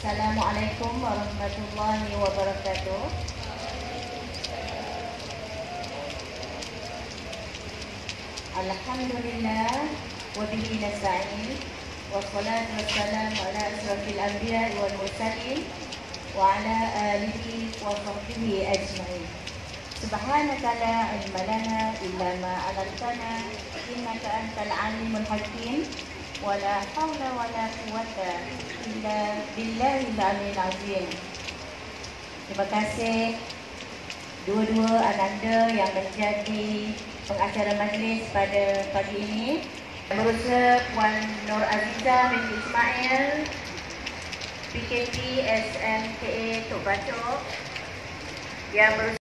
Assalamualaikum warahmatullahi wabarakatuh. Alhamdulillah wa bihi nasta'in wassalatu wassalamu ala asrafil anbiya'i wal mursalin wa ala alihi wa sahbihi ajma'in. Subhanaka la ilma lana illa ma 'allamtana innaka antal alimul hakim. Wala haula wala quwwata illa billahil aliyyil azim. Terima kasih dua-dua ananda yang menjadi pengacara majlis pada pagi ini. Berusaha Puan Nur Azizah binti Ismail, PKP SMKA Tok Batok, yang berusaha